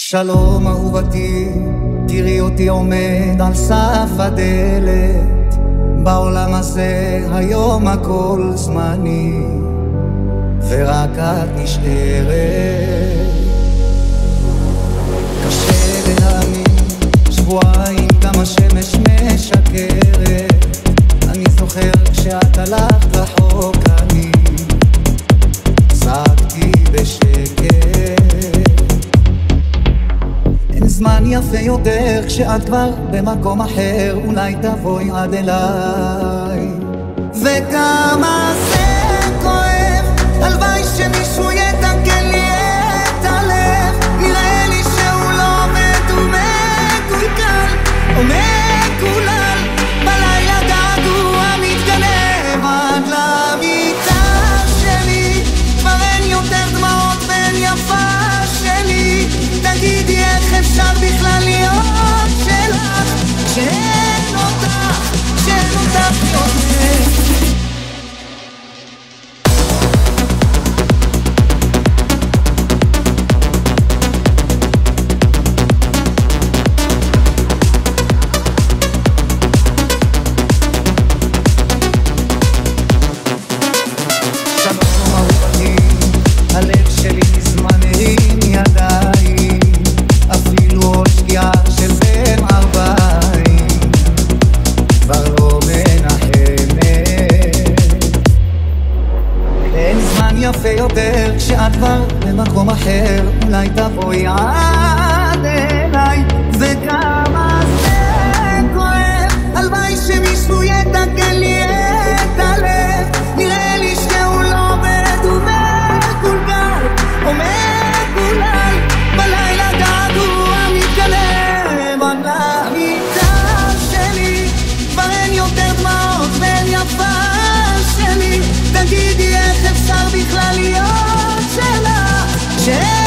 שלום אהובתי, תראי אותי עומד על סף הדלת. בעולם הזה היום הכל זמני, ורק את נשארת. קשה להאמין, שבועיים גם השמש משקרת. אני זוכר כשאת הלכת רחוק, אני צעקתי בשקט. אין זמן יפה יותר כשאת כבר במקום אחר, אולי תבואי עד אליי. וכמה זה כואב, הלוואי שמישהו יתקן לי את הלב. נראה לי שהוא לא עובד, הוא מקולקל או מקולל. בלילה געגוע מתגנב עד למיטה שלי, כבר אין יותר דמעות בין יפה שלי. תגידי איך אפשר בכלל להיות שלך, כשאין אותך, כשאין אותך יותר. שלום אהובתי, הלב שלי מזמן הרים ידיים, אפילו עוד שקיעה של בין ארבעים כבר לא מנחמת. אין זמן יפה יותר כשאת כבר במקום אחר, אולי תבואי עד אליי. וכמה זה כואב, הלוואי שמישהו יתקן לי את הלב. נראה לי שהוא לא עובד, הוא מקולקל או מקולל. בלילה געגוע מתגנב עד למיטה שלי, כבר אין יותר דמעות בין יפה שלי. תגידי איך אפשר בכלל להיות שלך,